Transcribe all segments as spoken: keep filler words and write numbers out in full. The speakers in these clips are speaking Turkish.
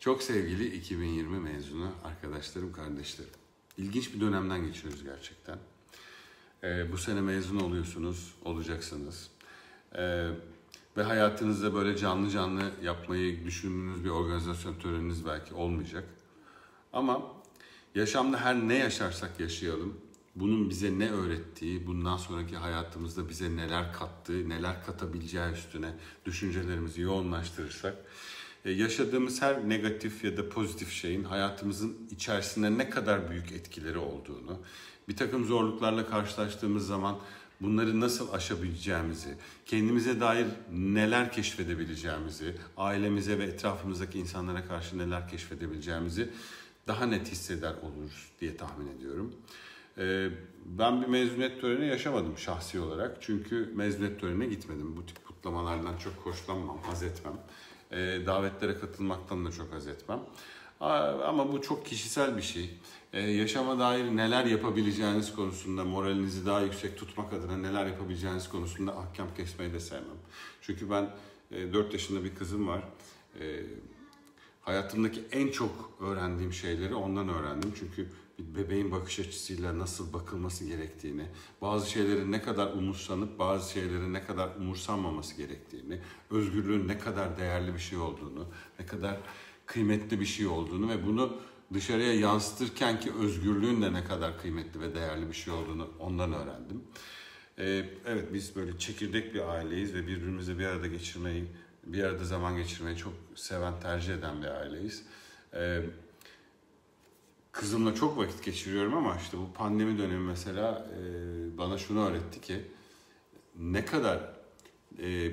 Çok sevgili iki bin yirmi mezunu arkadaşlarım, kardeşlerim. İlginç bir dönemden geçiyoruz gerçekten. Ee, bu sene mezun oluyorsunuz, olacaksınız. Ee, ve hayatınızda böyle canlı canlı yapmayı düşündüğünüz bir organizasyon töreniniz belki olmayacak. Ama yaşamda her ne yaşarsak yaşayalım, bunun bize ne öğrettiği, bundan sonraki hayatımızda bize neler kattığı, neler katabileceği üstüne düşüncelerimizi yoğunlaştırırsak, yaşadığımız her negatif ya da pozitif şeyin hayatımızın içerisinde ne kadar büyük etkileri olduğunu, bir takım zorluklarla karşılaştığımız zaman bunları nasıl aşabileceğimizi, kendimize dair neler keşfedebileceğimizi, ailemize ve etrafımızdaki insanlara karşı neler keşfedebileceğimizi daha net hisseder oluruz diye tahmin ediyorum. Ben bir mezuniyet töreni yaşamadım şahsi olarak. Çünkü mezuniyet törenine gitmedim. Bu tip kutlamalardan çok hoşlanmam, haz etmem. Davetlere katılmaktan da çok haz etmem. Ama bu çok kişisel bir şey. Yaşama dair neler yapabileceğiniz konusunda, moralinizi daha yüksek tutmak adına neler yapabileceğiniz konusunda ahkam kesmeyi de sevmem. Çünkü ben dört yaşında bir kızım var. Hayatımdaki en çok öğrendiğim şeyleri ondan öğrendim. Çünkü bir bebeğin bakış açısıyla nasıl bakılması gerektiğini, bazı şeylerin ne kadar umursanıp bazı şeylerin ne kadar umursanmaması gerektiğini, özgürlüğün ne kadar değerli bir şey olduğunu, ne kadar kıymetli bir şey olduğunu ve bunu dışarıya yansıtırken ki özgürlüğün de ne kadar kıymetli ve değerli bir şey olduğunu ondan öğrendim. Ee, evet biz böyle çekirdek bir aileyiz ve birbirimizi bir arada geçirmeyi, bir arada zaman geçirmeyi çok seven, tercih eden bir aileyiz. Ee, Kızımla çok vakit geçiriyorum ama işte bu pandemi dönemi mesela e, bana şunu öğretti ki ne kadar e,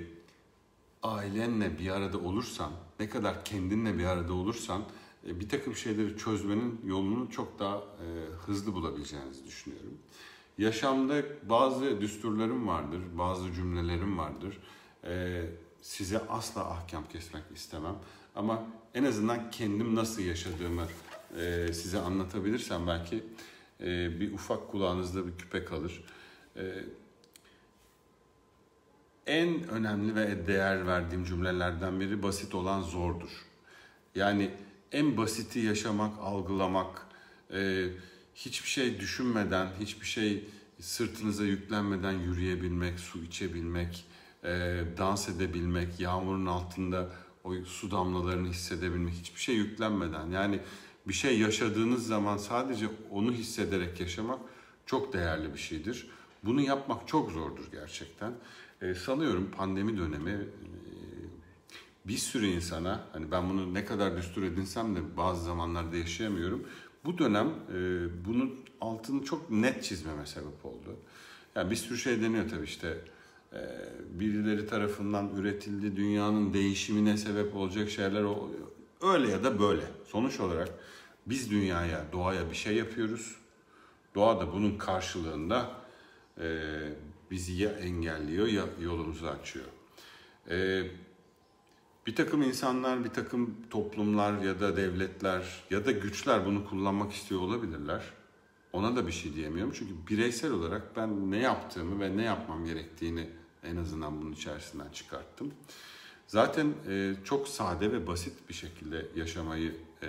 ailenle bir arada olursan, ne kadar kendinle bir arada olursan e, bir takım şeyleri çözmenin yolunu çok daha e, hızlı bulabileceğinizi düşünüyorum. Yaşamda bazı düsturlarım vardır, bazı cümlelerim vardır. E, size asla ahkam kesmek istemem ama en azından kendim nasıl yaşadığımı Ee, size anlatabilirsem belki e, bir ufak kulağınızda bir küpe kalır. Ee, en önemli ve değer verdiğim cümlelerden biri basit olan zordur. Yani en basiti yaşamak, algılamak, e, hiçbir şey düşünmeden, hiçbir şey sırtınıza yüklenmeden yürüyebilmek, su içebilmek, e, dans edebilmek, yağmurun altında o su damlalarını hissedebilmek, hiçbir şey yüklenmeden. Yani bir şey yaşadığınız zaman sadece onu hissederek yaşamak çok değerli bir şeydir. Bunu yapmak çok zordur gerçekten. E, sanıyorum pandemi dönemi e, bir sürü insana, hani ben bunu ne kadar düstur edinsem de bazı zamanlarda yaşayamıyorum. Bu dönem e, bunun altını çok net çizmeme sebep oldu. Yani bir sürü şey deniyor tabii işte. E, birileri tarafından üretildi, dünyanın değişimine sebep olacak şeyler oluyor. Öyle ya da böyle. Sonuç olarak biz dünyaya, doğaya bir şey yapıyoruz. Doğa da bunun karşılığında e, bizi ya engelliyor ya yolumuzu açıyor. E, bir takım insanlar, bir takım toplumlar ya da devletler ya da güçler bunu kullanmak istiyor olabilirler. Ona da bir şey diyemiyorum. Çünkü bireysel olarak ben ne yaptığımı ve ne yapmam gerektiğini en azından bunun içerisinden çıkarttım. Zaten e, çok sade ve basit bir şekilde yaşamayı e,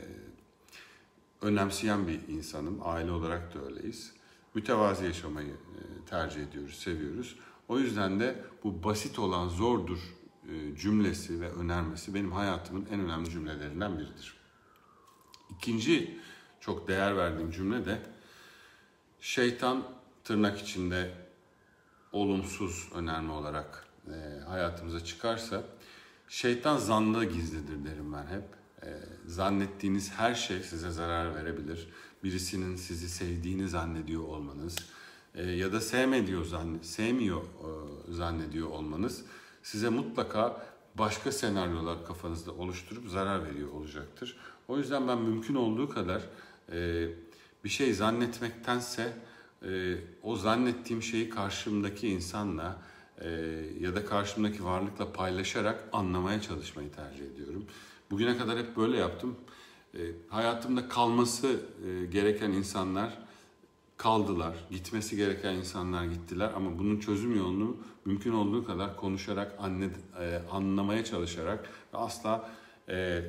önemseyen bir insanım. Aile olarak da öyleyiz. Mütevazi yaşamayı e, tercih ediyoruz, seviyoruz. O yüzden de bu basit olan zordur e, cümlesi ve önermesi benim hayatımın en önemli cümlelerinden biridir. İkinci çok değer verdiğim cümle de şeytan tırnak içinde olumsuz önerme olarak e, hayatımıza çıkarsa şeytan zanda gizlidir derim ben hep. E, zannettiğiniz her şey size zarar verebilir. Birisinin sizi sevdiğini zannediyor olmanız e, ya da sevmediyor zannet, sevmiyor e, zannediyor olmanız size mutlaka başka senaryolar kafanızda oluşturup zarar veriyor olacaktır. O yüzden ben mümkün olduğu kadar e, bir şey zannetmektense e, o zannettiğim şeyi karşımdaki insanla e, ya da karşımdaki varlıkla paylaşarak anlamaya çalışmayı tercih ediyorum. Bugüne kadar hep böyle yaptım. E, hayatımda kalması e, gereken insanlar kaldılar. Gitmesi gereken insanlar gittiler. Ama bunun çözüm yolunu mümkün olduğu kadar konuşarak, anne, e, anlamaya çalışarak ve asla e,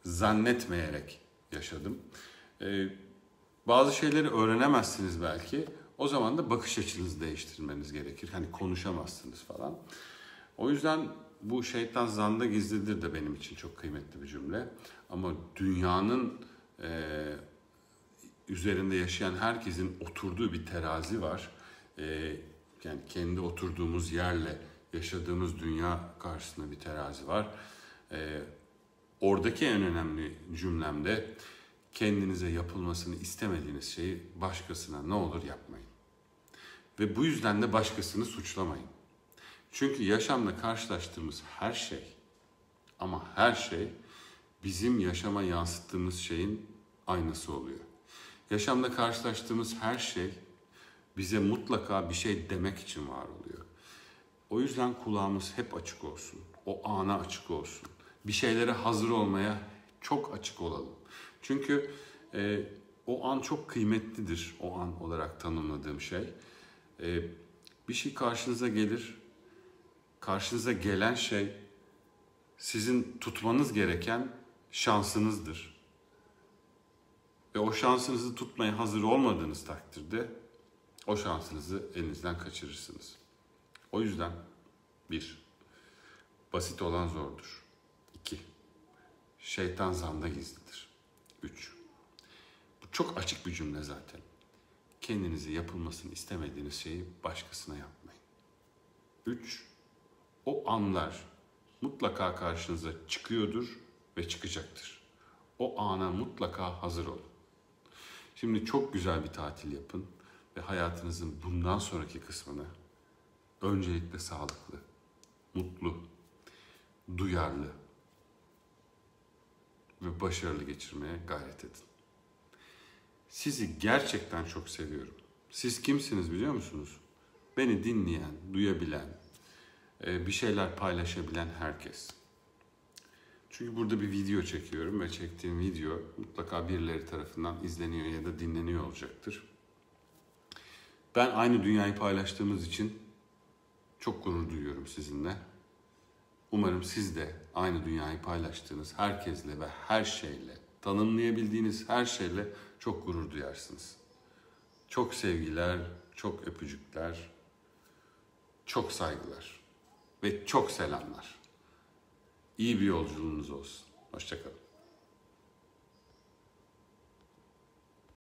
zannetmeyerek yaşadım. Ee, bazı şeyleri öğrenemezsiniz belki. O zaman da bakış açınızı değiştirmeniz gerekir. Hani konuşamazsınız falan. O yüzden bu şeytan zanda gizlidir de benim için çok kıymetli bir cümle. Ama dünyanın e, üzerinde yaşayan herkesin oturduğu bir terazi var. E, yani kendi oturduğumuz yerle yaşadığımız dünya karşısında bir terazi var. E, oradaki en önemli cümlemde kendinize yapılmasını istemediğiniz şeyi başkasına ne olur yapmayın. Ve bu yüzden de başkasını suçlamayın. Çünkü yaşamda karşılaştığımız her şey, ama her şey bizim yaşama yansıttığımız şeyin aynısı oluyor. Yaşamda karşılaştığımız her şey bize mutlaka bir şey demek için var oluyor. O yüzden kulağımız hep açık olsun, o ana açık olsun. Bir şeylere hazır olmaya çok açık olalım. Çünkü e, o an çok kıymetlidir, o an olarak tanımladığım şey. E, bir şey karşınıza gelir, karşınıza gelen şey sizin tutmanız gereken şansınızdır. Ve o şansınızı tutmaya hazır olmadığınız takdirde o şansınızı elinizden kaçırırsınız. O yüzden bir, basit olan zordur. İki, şeytan zanda gizlidir. Üç, bu çok açık bir cümle zaten. Kendinize yapılmasını istemediğiniz şeyi başkasına yapmayın. Üç, o anlar mutlaka karşınıza çıkıyordur ve çıkacaktır. O ana mutlaka hazır olun. Şimdi çok güzel bir tatil yapın ve hayatınızın bundan sonraki kısmını öncelikle sağlıklı, mutlu, duyarlı ve başarılı geçirmeye gayret edin. Sizi gerçekten çok seviyorum. Siz kimsiniz biliyor musunuz? Beni dinleyen, duyabilen, bir şeyler paylaşabilen herkes. Çünkü burada bir video çekiyorum ve çektiğim video mutlaka birileri tarafından izleniyor ya da dinleniyor olacaktır. Ben aynı dünyayı paylaştığımız için çok gurur duyuyorum sizinle. Umarım siz de aynı dünyayı paylaştığınız herkesle ve her şeyle, tanımlayabildiğiniz her şeyle çok gurur duyarsınız. Çok sevgiler, çok öpücükler, çok saygılar ve çok selamlar. İyi bir yolculuğunuz olsun. Hoşça kalın.